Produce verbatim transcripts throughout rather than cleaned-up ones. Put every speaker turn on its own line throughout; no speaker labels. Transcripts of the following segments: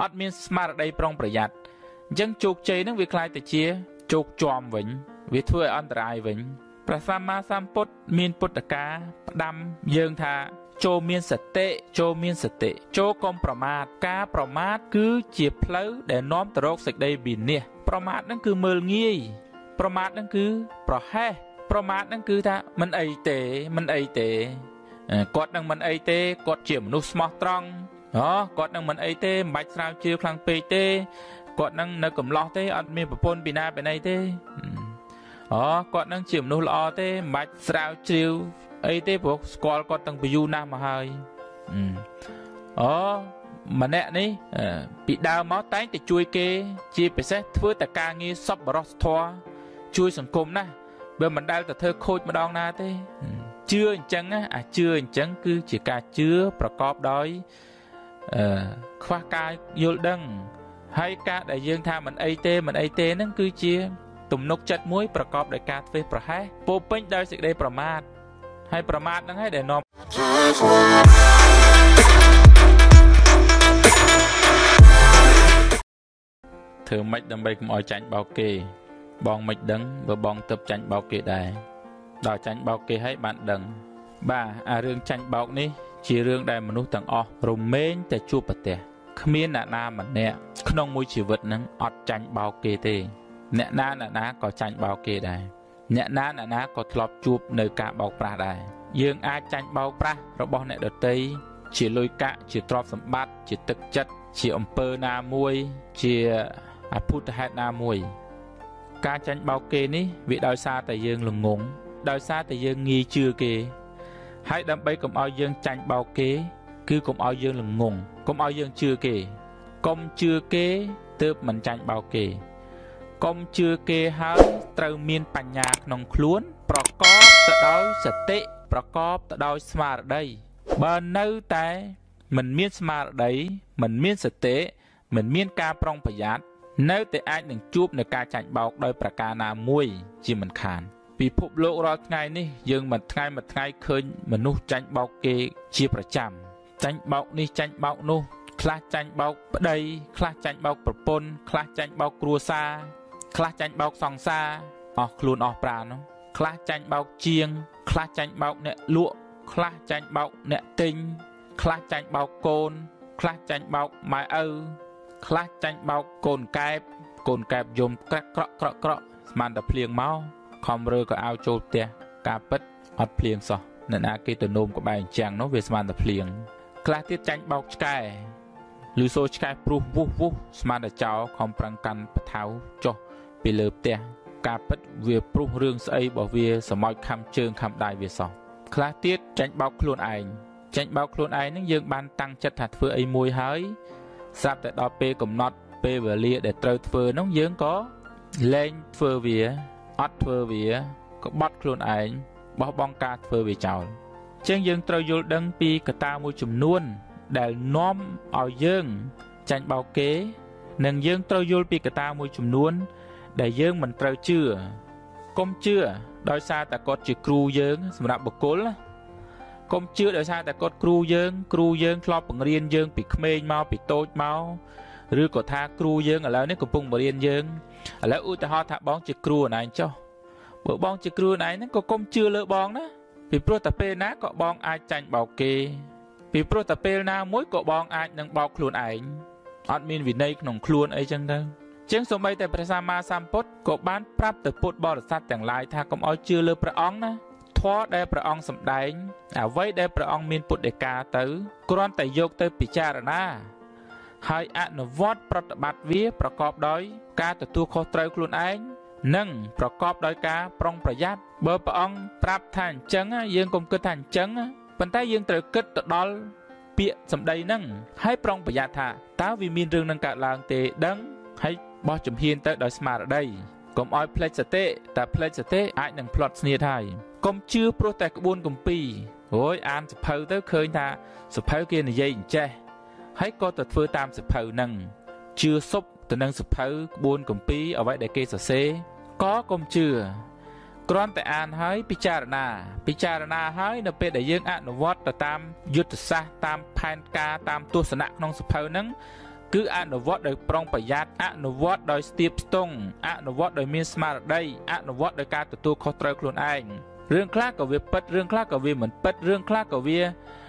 อดมีสมาร์ทได้ปรองประหยัดยังจุกใจนักวิคลายแต่เชียจุกจอมวิ่งวิถีอันตรายวิ่งประสามาสามปุตมีนปุตตะกาดำยืงทาโจมีนสเตโจมีนสเตโจกรมประมาทกาประมาทคือเจียบเพลอแต่น้อมตรกเสกได้บินเนี่ยประมาทนั่นคือเมืองี้ประมาทนั่นคือประแห่ประมาทนั่นคือท่ามันไอเตมันไอเตกอดนั่งมันไอเตกอดเจียมนุสมอตรองอ๋อกอดนั่งมันไอเตใบสาวเจียวคลังเปเตกอดนั่งในกลุ่มล้อเตอัดมีประปนปีนาเป็นไอเตอ๋อกอดนั่งเจียมนุล้อเตใบสาวเจียวไอเตพวกสกอลกอดตั้งไปยูน้ำมาให้อ๋อมันเนี่ยนี่ปีดาวม้อแตงแต่ช่วยเกจีไปเสเพื่อแต่การงี้ซับบรอสทัวช่วยสังคมนะเบอร์มันได้แต่เธอโคตรมาดองนาเต้เชื่อจังอ่ะเชื่อจังคือchỉการเชื่อประกอบด้วยขวากายยุลดังให้การได้ยังทำมันไอเต้มันไอเต้นั่นคือเชี่ยตุ่มนกจัดมุ้ยประกอบด้วยการเฟประให้ปูปิ้งได้สิ่งใดประมาทให้ประมาทนั่งให้ได้นอมเธอไม่ดำไปกับออยจันเบาเกบองไม่ดังเบอร์บองtậpจันเบาเกได้ดาวจันเบาเกให้บ้านดังบ้าอาเรื่องจันเบานี้ชีเรื่องได้มนุษย์ต่างออกรุมเม้นแต่จูบปะเตะขมิ้นหน้าหน้ามันเนี่ยขนมมวยชีวิตนั้นอดจันเบาเกเตเนี่ยหน้าหน้าหน้าก็จันเบาเกได้เนี่ยหน้าหน้าหน้าก็ทลอบจูบในกะเบาปลาได้ยังอาจันเบาปลาเราบอกเนี่ยเดตีชีลอยกะชีทรอบสมบัติชีตึกจัดชีอมเปอร์นามวยชีอพุทธะนามวยการจันเบาเกนี้วิดอยซาแต่ยังหลงงงดอยซาแต่ยังงีเชื่อเกให้ดำไปกลมเอายังจันเบาเกคือกลมเอายังหลงงงกลมเอายังเชื่อเกกลมเชื่อเกเติบมันจันเบาเกกลมเชื่อเกหาเติมมีนปัญญาหนองคล้วนประกอบตะดอยสติประกอบตะดอยสมาร์ได้บานเนื้อแต่มันมีสมาร์ได้มันมีสติมันมีการปรองประหยัดเนื้อแต่อาจหนึ่งจูบในการจันเบาโดยประการนามวยจีมันขานปีพบโลกรอดไงนี่ยังมันไงมันไงเคยมนุษย์จันเบาเกชีประจำจันเบานี่จันเบานู่คลาจันเบาใดคลาจันเบาประปนคลาจันเบากรัวซาคลาจันเบาสองซาออกคลูนออกปลาเนาะคลาจันเบาเจียงคลาจันเบาเนี่ยลวกคลาจันเบาเนี่ยติงคลาจันเบาโกนคลาจันเบาไม้เออคลาจันเบาโกนแกบโกนแกบยมกระเกาะเกาะเกาะมันแต่เพลียงเมาคอมเรือก็เอาโจเตียกาเป็ดอัดเพลียงซอนั่นอากิตโนมก็ใบจังเนาะเวสมันแต่เพลียงคลาที่จันเบาสกายหรือโซสกายปลุกวุ้วุ้สมันแต่เจ้าคอมปรังกันปะเท้าจ่อไปเลือบเตียกาเป็ดเวียปลุกเรื่องใส่บ่เวียสมัยคำเชิงคำได้เวียสองคลาที่จันเบาคลุนไอจันเบาคลุนไอนั่งยืนบานตั้งจัดถัดเฟือไอมวยหายทราบแต่ดอเปกลมน็อตเปเวลีเดตเตอร์เฟือน้องยืนก็เล่นเฟือเวียอัดเฟือเวียก็บัดคลุนไอบอบองกาเฟือเวียเจ้าเชิงยืนเตยยุดังปีกตามวยจุ่มนวลได้น้อมเอายืนจันเบาเก๋หนึ่งยืนเตยยุปีกตามวยจุ่มนวลได้ยืนมันเตยเชื่อก้มเชื่อโดยซาแต่กดจีครูยืนสำหรับบุคคลก้มเชื่อโดยซาแต่กดครูยืนครูยืนครอบปังเรียนยืนปีเขมรเมาปีโตเมาหรือกดท่าครูยืนอะไรนี่ก็ปุ่งมาเรียนยืนแล้วอุตหะถ้าบ้องจีครูไหนเจ้าเบอร์บ้องจีครูไหนนั่นก็ก้มเชื่อเลือบ้องนะปีโปรตะเปนะก็บ้องอาจันเบาเกปีโปรตะเปนะมวยก็บ้องอานังเบาครูนไออัดมีนวินัยขนมครูนไอจังเด้อเจ้าสมัยแต่พระสัมมาสัมพุทธก็บ้านปรับแต่พุทธบริษัทแต่งลายถ้าก็เอาเชื่อเลือพระองค์นะท้อได้พระองค์สำได้เอาไว้ได้พระองค์มีนปุตเดกาเต๋อกรอนแต่ยกเต๋อปิจารณาให้อนุวัตปฏิบัติวิประกอบโดยการตัวตัวเขาเตยคลุนไอนั่งประกอบโดยการปรองประหยัดเบอร์พระองค์ปรับท่านจังยังกลมกึศท่านจังปัญไตยังเตยกึศตดอลเปียสำได้นั่งให้ปรองประหยัดท่าตาวิมีนเรื่องนังกะลางเตดังให้บอจุ่มเฮียนเตยโดยสมาร์ได้กลมออยเพลสเตแต่เพลสเตไอหนังพลอตเนียไทยกลมชื่อโปรแต่กระบวนกลมปีโอ้ยอ่านสะเพอเตยเคยท่าสะเพอเกียนในยัยเจให้ก็ตัดเฟื่อตามสะเพอนั่งเชื่อซบแต่นั่งสะเพอกระบวนกลมปีเอาไว้ได้เกสเซก็กลมเชื่อกรอนแต่อ่านให้พิจารณาพิจารณาให้ในเป็นได้ยังอนุวัตตามยุทธศาสตร์ตามแผนการตามตัวสนะน้องสะเพอนั่ง cứ ăn đồ vót đời prong phải giạt ăn đồ vót đời stiệp stung ăn đồ vót đời miên smart đây ăn đồ vót đời ca từ tu khó trời luôn anh riêng khác của việc bật riêng khác của việc mình bật riêng khác của việc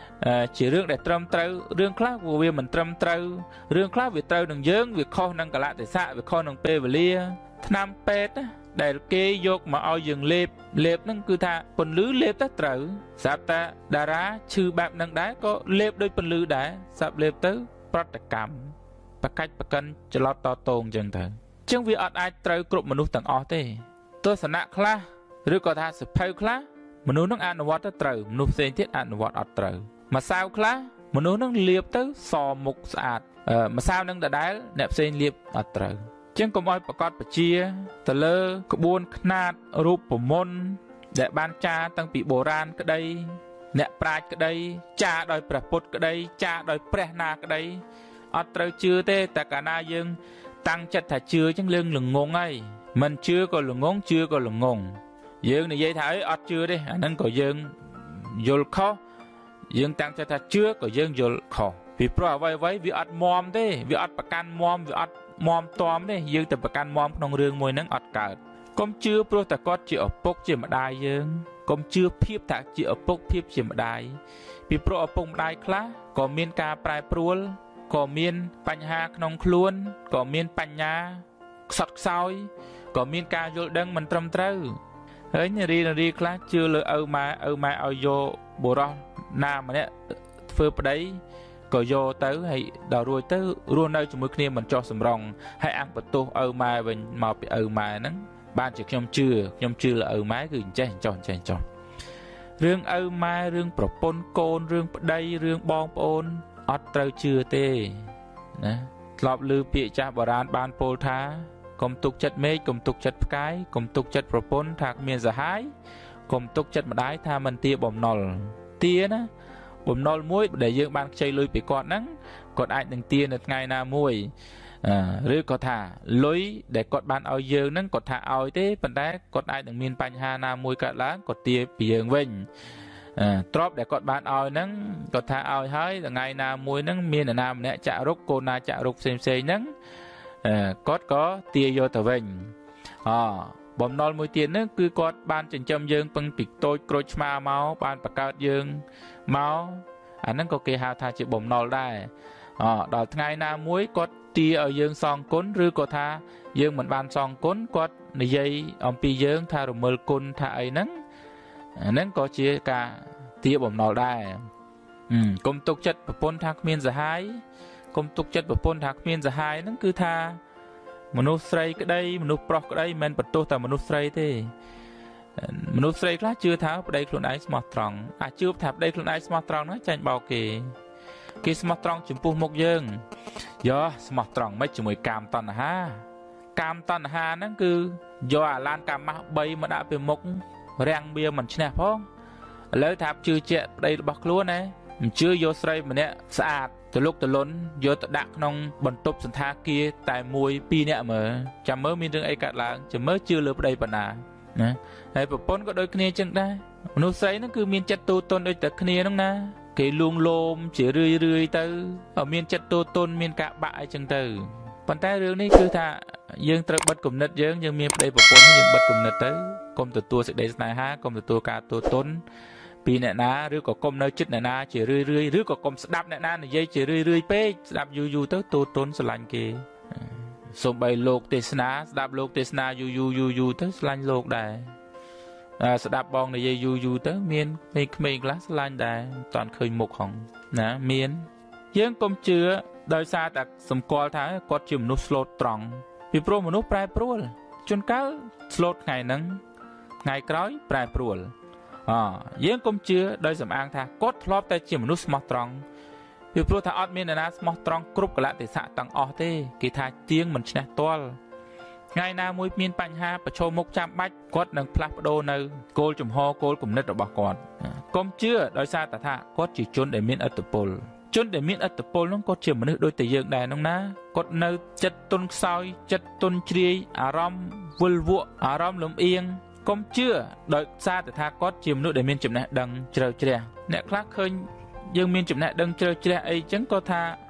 chỉ riêng để trâm trâu riêng khác của việc mình trâm trâu riêng khác việc trâu đừng dướng việc kho năng cả lại để xạ việc kho năng pê và lia nam pet để kê dọc mà ao dừng lệp lệp năng cứ thà phần lứ lệp tất trâu sắp ta đà rá chư bạc năng đá có lệp đôi phần lứ đá sắp lệp tới bắt cảm và cách và cân cho lót to tôn chẳng thở chẳng vì ai trâu cụmមនុស្សទាំងអស់ទេទស្សនៈខ្លះឬក៏ថាសភៅខ្លះមនុស្សនឹងអនុវត្តទៅត្រូវមនុស្សផ្សេងទៀតអនុវត្តអត់ត្រូវម្សៅខ្លះមនុស្សនឹងលាបទៅសមុខស្អាតម្សៅនឹងដដែលអ្នកផ្សេងលាបអត់ត្រូវចឹងកុំឲ្យប្រកាសបជាទៅលើក្បួនខ្នាតរូបមន្តដែលបានចារតាំងពីបុរាណក្តីអ្នកប្រាជ្ញក្តីចារដោយព្រះពុទ្ធក្តីចារដោយព្រះណាក្តីអត់ត្រូវជឿទេតែកាលណាយើងតាំងចិត្តថាជឿចឹងលឿងល្ងងហើយមិនជឿក៏ល្ងងជឿក៏ល្ងងយើងនិយាយថាអីអត់ជឿទេអាហ្នឹងក៏យើងយល់ខុសយើងតាំងចិត្តថាជឿក៏យើងយល់ខុសពីព្រោះអ្វីអ្វីវាអត់មមទេវាអត់ប្រកាន់មមវាអត់មមតមទេយើងទៅប្រកាន់មមក្នុងរឿងមួយហ្នឹងអត់កើតកុំជឿព្រោះតែគាត់ជាឪពុកជាម្ដាយយើងកុំជឿភាពថាជាឪពុកភាពជាម្ដាយពីព្រោះឪពុកម្ដាយខ្លះក៏មានការប្រែប្រួលក៏មានបញ្ហាក្នុងខ្លួនក៏មានបញ្ញាខ្សត់ខ្សោយក៏មានការយល់ដឹងមិនត្រឹមត្រូវហើយនារីនារីខ្លះជឿលើឪម៉ែឪម៉ែឲ្យយកបុរសណាម្នាក់ធ្វើប្តីក៏យកទៅហើយដល់រួចទៅរស់នៅជាមួយគ្នាមិនចោះសម្រងហើយអង្គបន្ទោសឪម៉ែវិញមកពីឪម៉ែហ្នឹងបានជាខ្ញុំជឿខ្ញុំជឿលើឪម៉ែគឺអញ្ចេះចោះអញ្ចេះចោះរឿងឪម៉ែរឿងប្រពន្ធកូនរឿងប្តីរឿងបងប្អូនអត់ត្រូវជឿទេណាធ្លាប់ឮពាក្យចាស់បុរាណបានពោលថាកុំទុកចិត្តមេឃកុំទុកចិត្តផ្កាយកុំទុកចិត្តប្រពន្ធថាគ្មានសហាយកុំទុកចិត្តម្ដាយថាមិនទាបំណុលទាណាបំណុលមួយដែលយើងបានខ្ចីលុយពីគាត់ហ្នឹងគាត់អាចនឹងទានៅថ្ងៃណាមួយឬក៏ថាលុយដែលគាត់បានឲ្យយើងហ្នឹងគាត់ថាឲ្យទេប៉ុន្តែគាត់អាចនឹងមានបញ្ហាណាមួយកើតឡើងគាត់ទាពីយើងវិញទ្រព្យដែលគាត់បានឲ្យហ្នឹងគាត់ថាឲ្យហើយថ្ងៃណាមួយហ្នឹងមានអ្នកណាម្នាក់ចាក់រុកកូនណាចាក់រុកផ្សេងផ្សេងហ្នឹងគាត់ក៏ទាយកទៅវិញអបំណុលមួយទៀតហ្នឹងគឺគាត់បានចិញ្ចឹមយើងពឹងពីតូចក្រូចឆ្មាមកបានបង្កើតយើងមកអាហ្នឹងក៏គេហៅថាជាបំណុលដែរអដល់ថ្ងៃណាមួយគាត់ទាឲ្យយើងសងគុណឬក៏ថាយើងមិនបានសងគុណគាត់និយាយអំពីយើងថារមិលគុណថាអីហ្នឹងអាហ្នឹងក៏ជាការទាបំណុលដែរកុំទុកចិត្តប្រពន្ធថាគ្មានសហាយកុំទុកចិត្តប្រពន្ធថាគ្មានសហាយហ្នឹងគឺថាមនុស្សស្រីក្តីមនុស្សប្រុសក្តីមិនបន្ទោសតែមនុស្សស្រីទេមនុស្សស្រីខ្លះជឿថាប្តីខ្លួនឯងស្មោះត្រង់អាជឿថាប្តីខ្លួនឯងស្មោះត្រង់ហ្នឹងចាញ់បោកគេគេស្មោះត្រង់ចំពោះមុខយើងយោស្មោះត្រង់មិនជាមួយកាមតណ្ហាកាមតណ្ហាហ្នឹងគឺយកអាឡានកាម៉ាស់បីមកដាក់ពីមុខរាំងវាមិនឈ្នះផងឥឡូវថាជឿជាក់ប្តីរបស់ខ្លួនណាមិនជឿយកស្រីម្នាក់ស្អាតទៅលុកទៅលុនយកទៅដាក់ក្នុងបន្ទប់សន្តាគារតែមួយពីរនាក់មើលចាំមើលមានរឿងអីកើតឡើងចាំមើលជឿលើប្តីប៉ុណ្ណាណាហើយប្រពន្ធក៏ដូចគ្នាចឹងដែរមនុស្សស្រីហ្នឹងគឺមានចិត្តទូទន់ដូចតែគ្នាហ្នឹងណាគេលួងលោមជារឿយរឿយទៅមានចិត្តទូទន់មានការបាក់អីចឹងទៅប៉ុន្តែរឿងនេះគឺថាយើងត្រូវបិទគំនិតយើងយើងមានប្តីប្រពន្ធយើងបិទគំនិតទៅកុំទទួលសេចក្តីស្នេហាកុំទទួលការទូទន់ពីអ្នកណាឬក៏កុំនៅចិត្តអ្នកណាជារឿយរឿយឬក៏កុំស្ដាប់អ្នកណានិយាយជារឿយរឿយពេកស្ដាប់យូរយូរទៅទូទន់ស្រឡាញ់គេសូម្បីលោកទេសនាស្ដាប់លោកទេសនាយូរយូរយូរយូរទៅស្រឡាញ់លោកដែរស្ដាប់បងនិយាយយូរយូរទៅមានក្មេងៗខ្លះស្រឡាញ់ដែរមិនតាន់ឃើញមុខហងណាមានយើងកុំជឿដោយសារតែសម្គាល់ថាគាត់ជាមនុស្សស្លូតត្រង់ពីព្រោះមនុស្សប្រែប្រួលជួនកាលស្លូតថ្ងៃហ្នឹងថ្ងៃក្រោយប្រែប្រួលអយើងកុំជឿដោយសំអាងថាគាត់ធ្លាប់តែជាមនុស្សស្មោះត្រង់ពីព្រោះថាអត់មានអ្នកណាស្មោះត្រង់គ្រប់កលៈទេសៈទាំងអស់ទេគេថាទៀងមិនឈ្នះទាល់ថ្ងៃណាមួយមានបញ្ហាប្រឈមមុខចាំបាច់គាត់នឹងផ្លាស់ប្ដូរនៅគោលជំហរគោលគំនិតរបស់គាត់កុំជឿដោយសារតែថាគាត់ជាជនដែលមានឥទ្ធិពលជនដែលមានឥទ្ធិពលនោះគាត់ជាមនុស្សដូចតែយើងដែរនោះណាគាត់នៅចិត្តទុនខ្សោយចិត្តទុនជ្រាយអារម្មណ៍វិលវក់អារម្មណ៍លំអៀងកុំជឿដោយសារតែថាគាត់ជាមនុស្សដែលមានចំណេះដឹងជ្រៅជ្រះអ្នកខ្លះឃើញយើងមានចំណេះដឹងជ្រៅជ្រះអីចឹងក៏ថា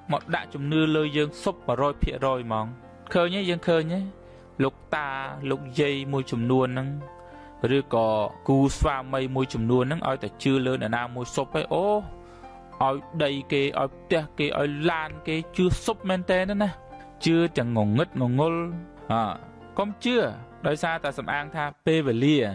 một đại chùm nưa lơi dương súp và rồi phía rồi mong khơi nhé dương khơi nhé lục ta lục dây môi chùm nuôn nâng rồi có cú xoa mây môi chùm nuôn nâng ôi ta chưa lớn ở nào môi súp ấy ô ôi đầy kê ôi tè kê ôi lan kê chưa súp men tên đó nè chưa chẳng ngồng ngất ngồng ngôn à con chưa đôi xa ta sầm an tha pê về lia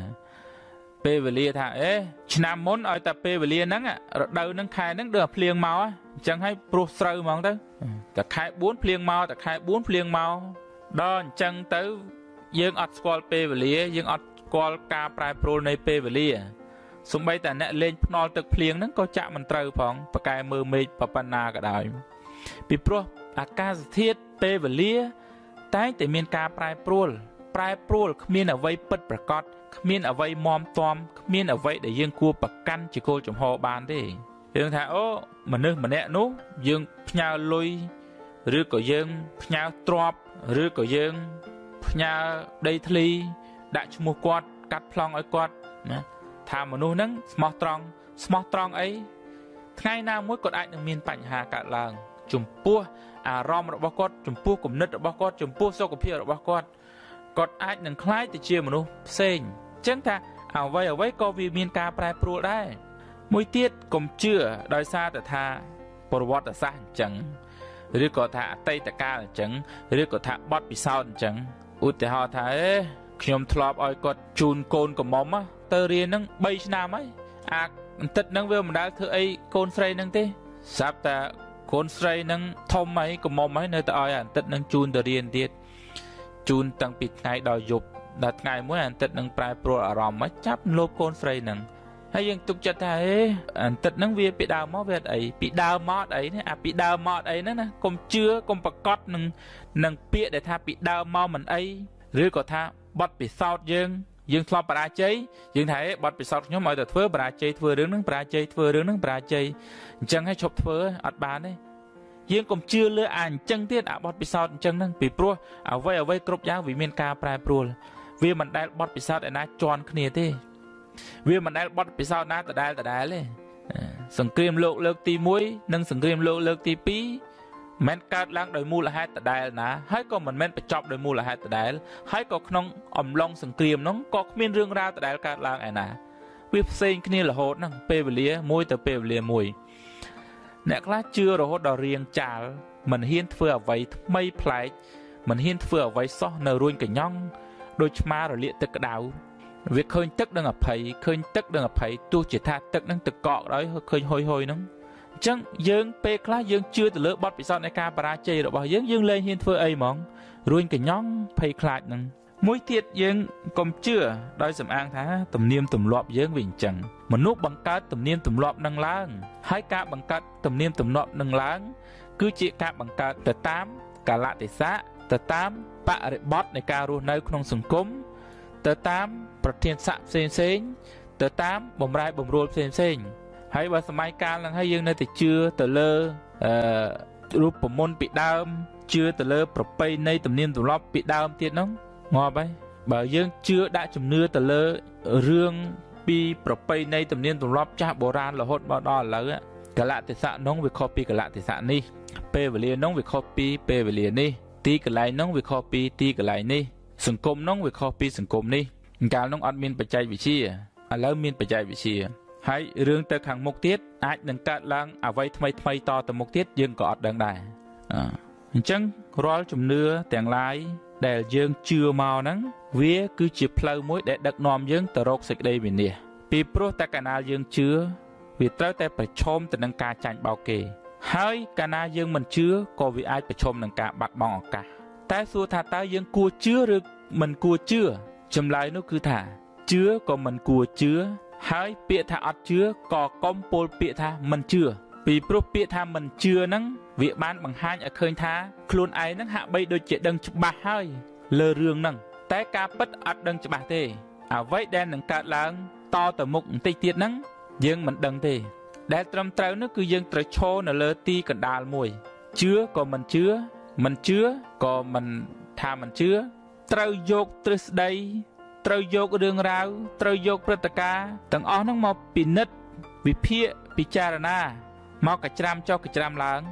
pê về lia tha ế nam món ôi ta pê về lia nắng à đâu nắng khai nắng được phliêng màu á chẳng hay pro sơ mong tới ta khai bốn phliêng màu ta khai bốn phliêng màu đó chẳng tới dương ọt squall pê về lia dương ọt squall ca prai pro này pê về lia súng bay ta nè lên nolตึก phliêng nắng có chạm mình trâu phong và cái mưa mây và panna cả đời bị pro à ca thiết pê về lia táiแต่មានការប្រែប្រួលប្រែប្រួលគ្មានអ្វីពិតប្រាកដគ្មានអ្វីមមទាំគ្មានអ្វីដែលយើងគួរប្រកាន់ជាគោលចំហបានទេយើងថាអូមនុស្សម្នាក់នោះយើងផ្ញើលុយឬក៏យើងផ្ញើទ្រព្យឬក៏យើងផ្ញើដីធ្លីដាក់ឈ្មោះគាត់កាត់ប្លង់ឲ្យគាត់ណាថាមនុស្សហ្នឹងស្មោះត្រង់ស្មោះត្រង់អីថ្ងៃណាមួយគាត់អាចនឹងមានបញ្ហាកើតឡើងចំពោះអារម្មណ៍របស់គាត់ចំពោះគំនិតរបស់គាត់ចំពោះសុខភាពរបស់គាត់គាត់អាចនឹងคล้ายទៅជាមនុស្សផ្សេងអញ្ចឹងថាអ្វីអ្វីក៏វាមានការប្រែប្រួលដែរមួយទៀតកុំជឿដោយសារតែថាប្រវត្តិសាស្ត្រអញ្ចឹងឬក៏ថាអតីតកាលអញ្ចឹងឬក៏ថាបទពិសោធន៍អញ្ចឹងឧទាហរណ៍ថាអេខ្ញុំធ្លាប់ឲ្យគាត់ជូនកូនកំមុំទៅរៀនហ្នឹងបីឆ្នាំហើយអាបន្តិចហ្នឹងវាមិនដែលធ្វើអីកូនស្រីហ្នឹងទេស្រាប់តែកូនស្រីនឹងធំហើយកុំមុំហើយនៅតែឲ្យអាន្តិតនឹងជូនទៅរៀនទៀតជូនតាំងពីថ្ងៃដល់យប់ដល់ថ្ងៃមួយអាន្តិតនឹងប្រែប្រួលអារម្មណ៍មកចាប់លោបកូនស្រីនឹងហើយយើងទុកចិត្តថាហេអាន្តិតនឹងវាពីដើមមកវាអត់អីពីដើមមកអត់អីណាអាពីដើមមកអត់អីហ្នឹងណាកុំជឿកុំប្រកាសនឹងនឹងពាក្យដែលថាពីដើមមកមិនអីឬក៏ថាបទពិសោធន៍យើងយើងធ្លាប់បរាជ័យយើងថាហេបទពិសោធន៍ខ្ញុំឲ្យតែធ្វើបរាជ័យធ្វើរឿងហ្នឹងបរាជ័យធ្វើរឿងហ្នឹងបរាជ័យអញ្ចឹងឲ្យឈប់ធ្វើអត់បានទេយើងកុំជឿលើអាអញ្ចឹងទៀតអាបទពិសោធន៍អញ្ចឹងហ្នឹងពីព្រោះអ្វីអ្វីគ្រប់យ៉ាងវាមានការប្រែប្រួលវាមិនដែលបទពិសោធន៍ឯណាជន់គ្នាទេវាមិនដែលបទពិសោធន៍ណាដដែលដដែលទេសង្គ្រាមលោកលើកទីមួយនិងសង្គ្រាមលោកលើកទីពីរមិនកើតឡើងដោយមូលហេតុដដែលណាហើយក៏មិនមែនបញ្ចប់ដោយមូលហេតុដដែលហើយក៏ក្នុងអំឡុងសង្គ្រាមហ្នឹងក៏គ្មានរឿងរ៉ាវដដែលកើតឡើងឯណាវាផ្សេងគ្នារហូតហ្នឹងពេលវេលាមួយទៅពេលវេលាមួយអ្នកខ្លះជឿរហូតដល់រៀងចាលមិនហ៊ានធ្វើអ្វីថ្មីប្លែកមិនហ៊ានធ្វើអ្វីសោះនៅរួញកញ្ញង់ដូចឆ្មារលាកទឹកក្តៅវាឃើញទឹកនឹងអភ័យឃើញទឹកនឹងអភ័យទោះជាថាទឹកនឹងទឹកកកដោយឃើញហុយហុយហ្នឹងអញ្ចឹងយើងពេលខ្លះយើងជឿទៅលើបទពិសោធន៍នៃការបរាជ័យរបស់យើងយើងលែងហ៊ានធ្វើអីហ្មងរួញកញ្ញង់ភ័យខ្លាចហ្នឹងមួយទៀតយើងកុំជឿដោយសំអាងថាទំនៀមទម្លាប់យើងវាអញ្ចឹងមនុស្សបង្កើតទំនៀមទម្លាប់នឹងឡើងហើយការបង្កើតទំនៀមទម្លាប់នឹងឡើងគឺជាការបង្កើតទៅតាមកាលៈទេសៈទៅតាមបរិបទនៃការរស់នៅក្នុងសង្គមទៅតាមប្រធានស័ក្តិផ្សេងផ្សេងទៅតាមបំរែបំរួលផ្សេងផ្សេងហើយបើសម័យកាលហ្នឹងហើយយើងនៅតែជឿទៅលើអឺរូបមន្តពីដើមជឿទៅលើប្រពៃណីទំនៀមទម្លាប់ពីដើមទៀតហ្នឹងងាប់ហើយបើយើងជឿដាក់ជំនឿទៅលើរឿងពីប្រពៃណីទំនៀមទម្លាប់ចាស់បុរាណរហូតមកដល់ឥឡូវកលៈទេសៈនោះវាខុសពីកលៈទេសៈនេះពេលវេលានោះវាខុសពីពេលវេលានេះទីកន្លែងនោះវាខុសពីទីកន្លែងនេះសង្គមនោះវាខុសពីសង្គមនេះកាលនោះអត់មានបច្ចេកវិទ្យាឥឡូវមានបច្ចេកវិទ្យាហើយរឿងទៅខាងមុខទៀតអាចនឹងកើតឡើងអ្វីថ្មីថ្មីតទៅមុខទៀតយើងក៏អត់ដឹងដែរអញ្ចឹងរាល់ជំនឿទាំងឡាយដែលយើងជឿមកហ្នឹងវាគឺជាផ្លូវមួយដែលដឹកនាំយើងទៅរកសេចក្តីវិនាសពីព្រោះតែកាលណាយើងជឿវាត្រូវតែប្រឈមទៅនឹងការចាញ់បោកគេហើយកាលណាយើងមិនជឿក៏វាអាចប្រឈមនឹងការបាត់បង់ឱកាសតែសួរថាតើយើងគួរជឿឬមិនគួរជឿចម្លើយនោះគឺថាជឿក៏មិនគួរជឿហើយពាក្យថាអត់ជឿក៏កុំពោលពាក្យថាមិនជឿពីព្រោះពាក្យថាមិនជឿហ្នឹងវាបានបង្ហាញឲ្យឃើញថាខ្លួនឯងហ្នឹងហាក់បីដូចជាដឹងច្បាស់ហើយលើរឿងហ្នឹងតែការពិតអត់ដឹងច្បាស់ទេអ្វីដែលនឹងកើតឡើងតទៅមុខបន្តិចទៀតហ្នឹងយើងមិនដឹងទេដែលត្រឹមត្រូវនោះគឺយើងត្រូវឈរនៅលើទីកណ្ដាលមួយជឿក៏មិនជឿមិនជឿក៏មិនថាមិនជឿត្រូវយកទ្រឹស្ដីត្រូវយករឿងរ៉ាវត្រូវយកព្រឹត្តិការណ៍ទាំងអស់ហ្នឹងមកពិនិត្យវិភាគពិចារណាមកកច្រាំចុះកច្រាំឡើង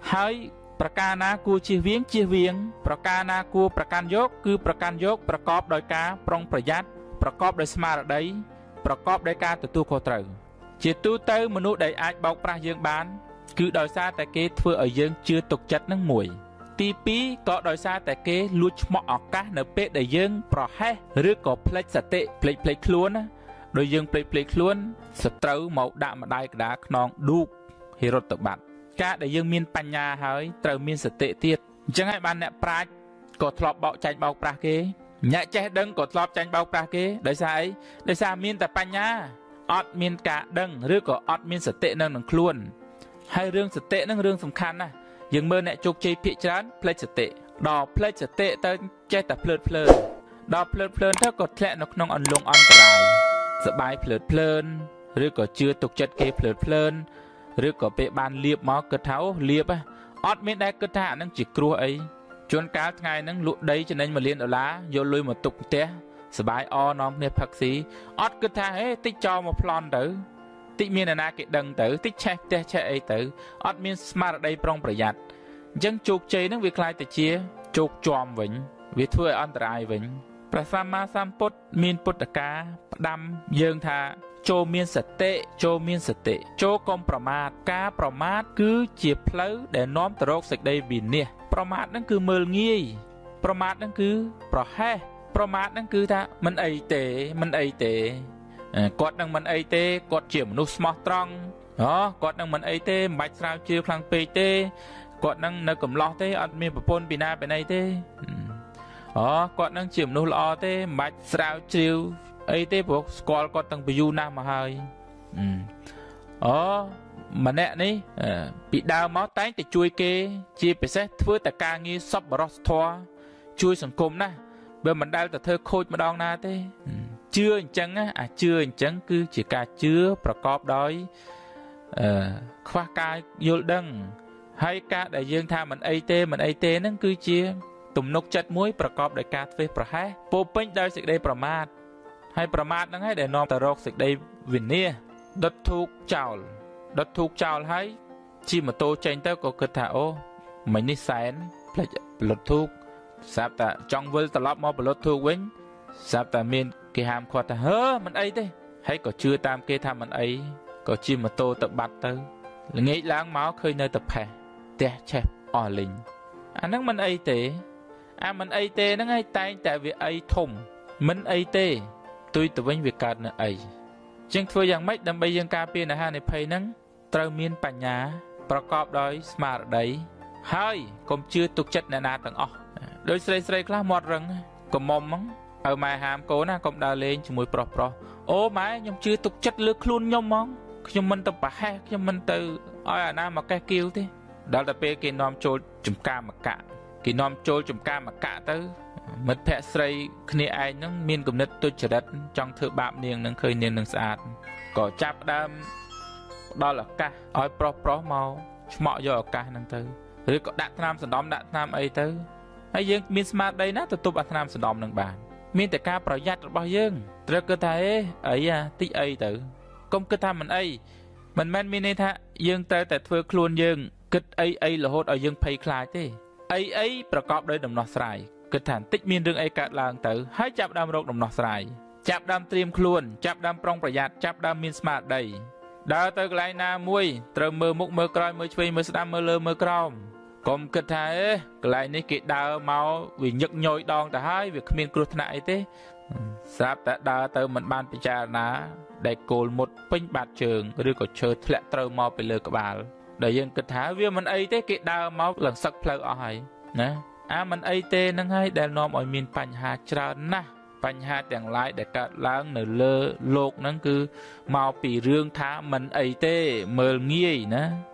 ហើយប្រការណាគួរជៀសវាងជៀសវាងប្រការណាគួរប្រកាន់យកគឺប្រកាន់យកប្រកបដោយការប្រុងប្រយ័ត្នប្រកបដោយស្មារតីប្រកបដោយការទទួលខុសត្រូវជាទូទៅមនុស្សដែលអាចបោកប្រាស់យើងបានគឺដោយសារតែគេធ្វើឲ្យយើងជឿទុកចិត្តនឹងមួយទីពីរក៏ដោយសារតែគេលួចឆ្មក់ឱកាសនៅពេលដែលយើងប្រហែសឬក៏ភ្លេចសតិភ្លេចភ្លេចខ្លួនណាដោយយើងភ្លេចភ្លេចខ្លួនសត្រូវមកដាក់ម្ដាយកដាខ្នងឌូកហេរុតបាត់ការដែលយើងមានបញ្ញាហើយត្រូវមានសតិទៀតអញ្ចឹងហើយបានអ្នកប្រាជ្ញក៏ធ្លាប់បោកចាញ់បោកប្រាស់គេអ្នកចេះដឹងក៏ធ្លាប់ចាញ់បោកប្រាស់គេដោយសារអីដោយសារមានតែបញ្ញាអត់មានការដឹងឬក៏អត់មានសតិនៅនឹងខ្លួនហើយរឿងសតិនឹងរឿងសំខាន់ណាស់យើងមើលអ្នកជោគជ័យភាគច្រើនផ្លេចសតិដល់ផ្លេចសតិទៅចេះតែភ្លើតភ្លើនដល់ភ្លើតភ្លើនទៅក៏ធ្លាក់នៅក្នុងអន្លង់អន្តរាយសបាយភ្លើតភ្លើនឬក៏ជឿទុកចិត្តគេភ្លើតភ្លើនឬក៏ពេលបានលៀបមកគិតថាអូលៀបអត់មានដែលគិតថាអានឹងជាគ្រោះអីជួនកាលថ្ងៃហ្នឹងលក់ដីចំណេញមួយលានដុល្លារយកលុយមកទុកផ្ទះសបាយអនាំគ្នាផឹកស៊ីអត់គិតថាហេតិចចោលមកប្លន់ទៅតិចមានអាណាគេដឹងទៅតិចឆេះផ្ទះឆេះអីទៅអត់មានស្មារតីប្រុងប្រយ័ត្នអញ្ចឹងជោគជ័យហ្នឹងវាคล้ายទៅជាជោគជាំវិញវាធ្វើឲ្យអន្តរាយវិញព្រះសម្មាសម្ពុទ្ធមានពុទ្ធកាផ្ដាំយើងថាចូលមានសតិចូលមានសតិចូលកុំប្រមាទការប្រមាទគឺជាផ្លូវដែលនាំទៅរកសេចក្តីវិនាសប្រមាទហ្នឹងគឺមើលងាយប្រមាទហ្នឹងគឺប្រហែសប្រមាទហ្នឹងគឺថាមិនអីទេមិនអីទេគាត់នឹងមិនអីទេគាត់ជាមនុស្សស្មោះត្រង់អូគាត់នឹងមិនអីទេមិនបាច់ស្រាវជ្រាវខ្លាំងពេកទេគាត់នឹងនៅកំឡោះទេអត់មានប្រពន្ធពីណាពីណីទេអូគាត់នឹងជាមនុស្សល្អទេមិនបាច់ស្រាវជ្រាវអីទេព្រោះស្គាល់គាត់តាំងពីយូរណាស់មកហើយអូម្នាក់នេះពីដើមមកតែងតែជួយគេជាពិសេសធ្វើតែការងារសប្បុរសធម៌ជួយសង្គមណាបើមិនដែលទៅធ្វើខូចម្ដងណាទេជឿអញ្ចឹងអាជឿអញ្ចឹងគឺជាការជឿប្រកបដោយអឺខ្វះការយល់ដឹងហើយការដែលយើងថាមិនអីទេមិនអីទេហ្នឹងគឺជាទំនុកចិត្តមួយប្រកបដោយការធ្វេសប្រហែសពោពេញដោយសេចក្តីប្រមាទហើយប្រមាទហ្នឹងហើយដែលនាំទៅរកសេចក្តីវិនាសដុតធូបចោលដុតធូបចោលហើយជិះម៉ូតូចេញទៅក៏គិតថាអូមិញនេះសែនផ្លេចផលិតធូបស្រាប់តែចង់វិលត្រឡប់មកផលិតធូបវិញស្រាប់តែមានគេហាមឃាត់ថាហឺមិនអីទេហើយក៏ជឿតាមគេថាមិនអីក៏ជិះម៉ូតូទៅបាត់ទៅល្ងាចឡើងមកឃើញនៅតែផេះផ្ទះឆេះអស់លីងអាហ្នឹងមិនអីទេអាមិនអីទេហ្នឹងហើយតែងតែវាអីធំមិនអីទេទុយទៅវិញវាកើតនៅអីជាងធ្វើយ៉ាងម៉េចដើម្បីយើងការពារអាហារនិភ័យហ្នឹងត្រូវមានបញ្ញាប្រកបដោយស្មារតីហើយកុំជឿទុកចិត្តអ្នកណាទាំងអស់ដោយស្រីស្រីខ្លះមាត់រឹងកុំមុំហ្នឹងឪម៉ែហាមកូនណាកុំដើរលេងជាមួយប្រុសប្រុសអូម៉ែខ្ញុំជឿទុកចិត្តលើខ្លួនខ្ញុំហ្មងខ្ញុំមិនទៅប្រហែសខ្ញុំមិនទៅឲ្យអាណាមកកេះគៀវទេដល់តែពេលគេនាំចូលចំការមកៈគេនាំចូលចំការមកៈទៅមិត្តភក្តិស្រីគ្នាឯងហ្នឹងមានគំនិតទុច្ចរិតចង់ធ្វើបាបនាងនឹងឃើញនាងនឹងស្អាតក៏ចាប់ដើមដល់ឱកាសឲ្យប្រុសប្រុសមកឆ្មក់យកឱកាសហ្នឹងទៅឬក៏ដាក់ថ្នាំសណ្ដំដាក់ថ្នាំអីទៅហើយយើងមានស្មារតីណាទៅទប់អាថ្នាំសណ្ដំនឹងបានមានតែការប្រយ័ត្នរបស់យើងត្រូវគិតថាអេអីអាតិចអីទៅកុំគិតថាមិនអីមិនមែនមានន័យថាយើងត្រូវតែធ្វើខ្លួនយើងគិតអីអីរហូតឲ្យយើងភ័យខ្លាចទេអីអីប្រកបដោយដំណោះស្រាយគិតថាបន្តិចមានរឿងអីកើតឡើងទៅហើយចាប់ដើមរកដំណោះស្រាយចាប់ដើមត្រៀមខ្លួនចាប់ដើមប្រុងប្រយ័ត្នចាប់ដើមមានស្មារតីដើរទៅកន្លែងណាមួយត្រូវមើលមុខមើលក្រោយមើលឆ្វេងមើលស្ដាំមើលលើមើលក្រោមកុំគិតថាអេកន្លែងនេះគេដើរមកវាញឹកញយដងទៅហើយវាគ្មានគ្រោះថ្នាក់អីទេស្រាប់តែដើរទៅមិនបានពិចារណាដែលគោលមុតពេញបាតជើងឬក៏ឈើធ្លាក់ត្រូវមកពីលើក្បាលដែលយើងគិតថាវាមិនអីទេគេដើរមកឡើងសឹកផ្លូវអស់ហើយណាអាមិនអីទេហ្នឹងហើយដែលនាំឲ្យមានបញ្ហាច្រើនណាស់បញ្ហាទាំងឡាយដែលកើតឡើងនៅលើโลกហ្នឹងគឺមកពីរឿងថាមិនអីទេមើលងាយណា